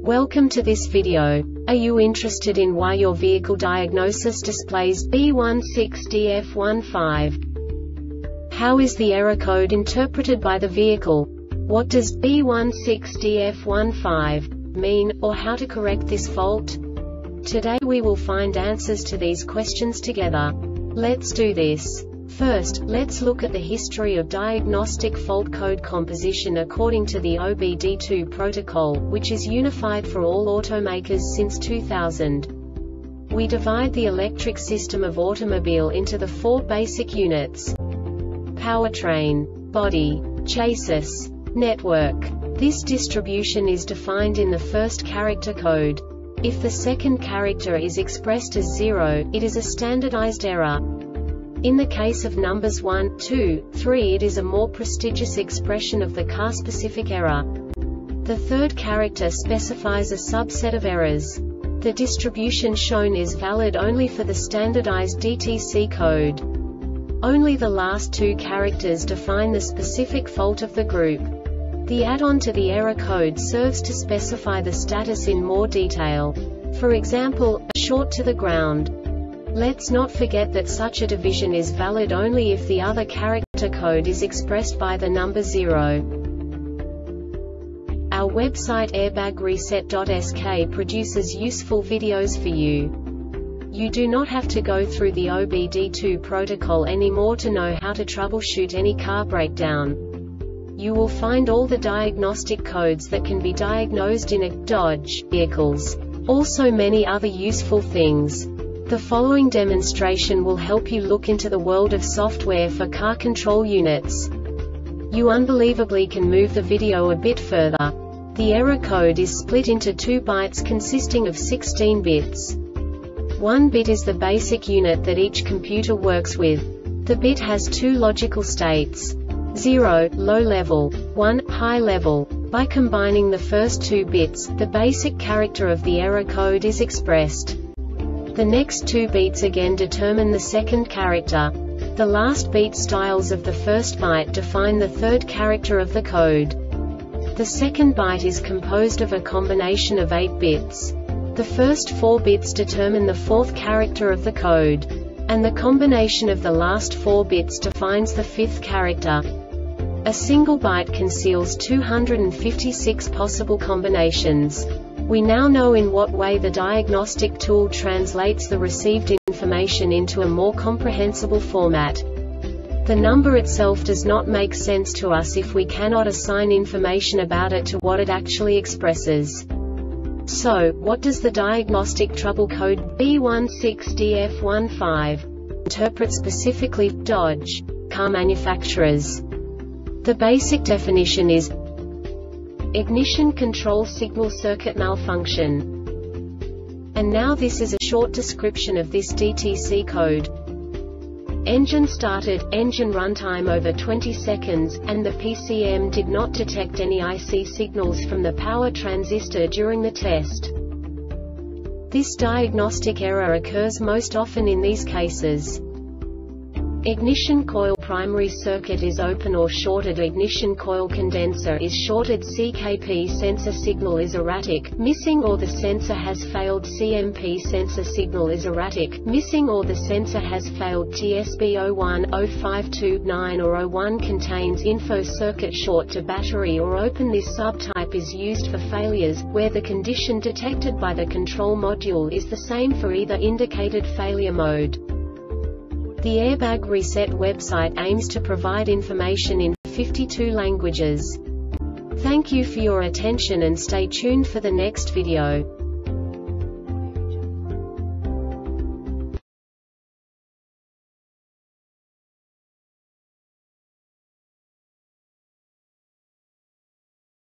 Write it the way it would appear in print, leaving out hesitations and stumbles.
Welcome to this video. Are you interested in why your vehicle diagnosis displays B16DF15? How is the error code interpreted by the vehicle? What does B16DF15 mean, or how to correct this fault? Today we will find answers to these questions together. Let's do this. First, let's look at the history of diagnostic fault code composition according to the OBD2 protocol, which is unified for all automakers since 2000. We divide the electric system of automobile into the four basic units: powertrain, body, chassis, network. This distribution is defined in the first character code. If the second character is expressed as 0, it is a standardized error. In the case of numbers 1, 2, 3, it is a more prestigious expression of the car-specific error. The third character specifies a subset of errors. The distribution shown is valid only for the standardized DTC code. Only the last two characters define the specific fault of the group. The add-on to the error code serves to specify the status in more detail. For example, a short to the ground. Let's not forget that such a division is valid only if the other character code is expressed by the number 0. Our website airbagreset.sk produces useful videos for you. You do not have to go through the OBD2 protocol anymore to know how to troubleshoot any car breakdown. You will find all the diagnostic codes that can be diagnosed in a Dodge vehicles. Also many other useful things. The following demonstration will help you look into the world of software for car control units. You unbelievably can move the video a bit further. The error code is split into 2 bytes consisting of 16 bits. 1 bit is the basic unit that each computer works with. The bit has 2 logical states: 0, low level, 1, high level. By combining the first 2 bits, the basic character of the error code is expressed. The next 2 beats again determine the second character. The last beat styles of the first byte define the third character of the code. The second byte is composed of a combination of 8 bits. The first 4 bits determine the fourth character of the code. And the combination of the last 4 bits defines the fifth character. A single byte conceals 256 possible combinations. We now know in what way the diagnostic tool translates the received information into a more comprehensible format. The number itself does not make sense to us if we cannot assign information about it to what it actually expresses. So, what does the diagnostic trouble code B16DF15 interpret specifically for Dodge car manufacturers? The basic definition is ignition control signal circuit malfunction. And now this is a short description of this DTC code. Engine started, engine runtime over 20 seconds, and the PCM did not detect any IC signals from the power transistor during the test. This diagnostic error occurs most often in these cases: ignition coil primary circuit is open or shorted, ignition coil condenser is shorted, CKP sensor signal is erratic, missing, or the sensor has failed, CMP sensor signal is erratic, missing, or the sensor has failed, TSB01, 0529 or 01 contains info circuit short to battery or open. This subtype is used for failures, where the condition detected by the control module is the same for either indicated failure mode. The Airbag Reset website aims to provide information in 52 languages. Thank you for your attention and stay tuned for the next video.